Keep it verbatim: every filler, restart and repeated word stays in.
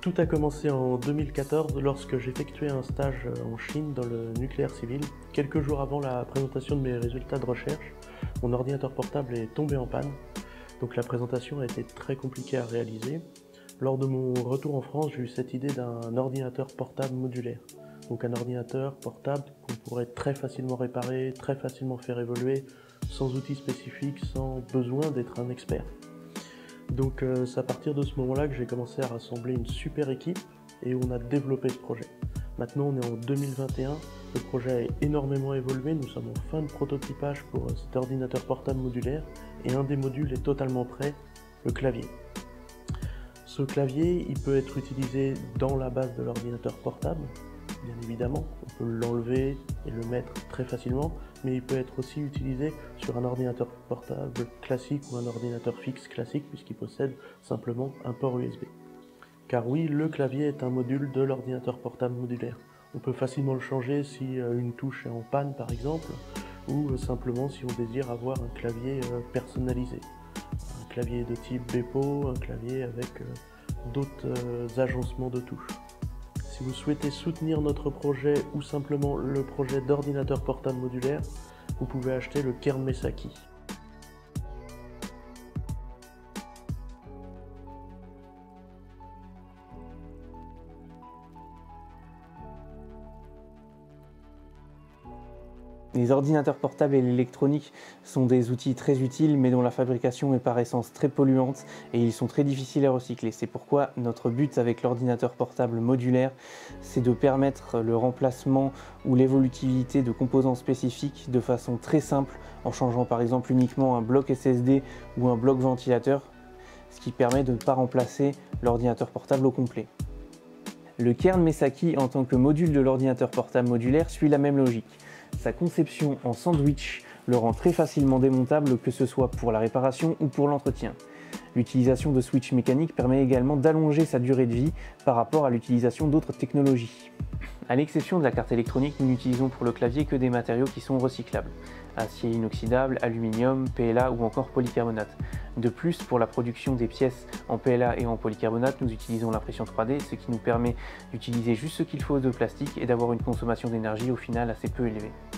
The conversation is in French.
Tout a commencé en deux mille quatorze lorsque j'effectuais un stage en Chine dans le nucléaire civil. Quelques jours avant la présentation de mes résultats de recherche, mon ordinateur portable est tombé en panne. Donc la présentation a été très compliquée à réaliser. Lors de mon retour en France, j'ai eu cette idée d'un ordinateur portable modulaire. Donc un ordinateur portable qu'on pourrait très facilement réparer, très facilement faire évoluer, sans outils spécifiques, sans besoin d'être un expert. Donc euh, c'est à partir de ce moment-là que j'ai commencé à rassembler une super équipe et on a développé ce projet. Maintenant on est en deux mille vingt et un, le projet a énormément évolué, nous sommes en fin de prototypage pour cet ordinateur portable modulaire et un des modules est totalement prêt, le clavier. Ce clavier, il peut être utilisé dans la base de l'ordinateur portable, bien évidemment, on peut l'enlever et le mettre très facilement, mais il peut être aussi utilisé sur un ordinateur portable classique ou un ordinateur fixe classique puisqu'il possède simplement un port U S B. Car oui, le clavier est un module de l'ordinateur portable modulaire. On peut facilement le changer si une touche est en panne par exemple, ou simplement si on désire avoir un clavier personnalisé. Un clavier de type Bepo, un clavier avec d'autres agencements de touches. Si vous souhaitez soutenir notre projet ou simplement le projet d'ordinateur portable modulaire, vous pouvez acheter le Kern Mesaki. Les ordinateurs portables et l'électronique sont des outils très utiles mais dont la fabrication est par essence très polluante et ils sont très difficiles à recycler. C'est pourquoi notre but avec l'ordinateur portable modulaire, c'est de permettre le remplacement ou l'évolutivité de composants spécifiques de façon très simple en changeant par exemple uniquement un bloc S S D ou un bloc ventilateur, ce qui permet de ne pas remplacer l'ordinateur portable au complet. Le Kern Mesaki en tant que module de l'ordinateur portable modulaire suit la même logique. Sa conception en sandwich le rend très facilement démontable que ce soit pour la réparation ou pour l'entretien. L'utilisation de switch mécaniques permet également d'allonger sa durée de vie par rapport à l'utilisation d'autres technologies. À l'exception de la carte électronique, nous n'utilisons pour le clavier que des matériaux qui sont recyclables. Acier inoxydable, aluminium, P L A ou encore polycarbonate. De plus, pour la production des pièces en P L A et en polycarbonate, nous utilisons l'impression trois D, ce qui nous permet d'utiliser juste ce qu'il faut de plastique et d'avoir une consommation d'énergie au final assez peu élevée.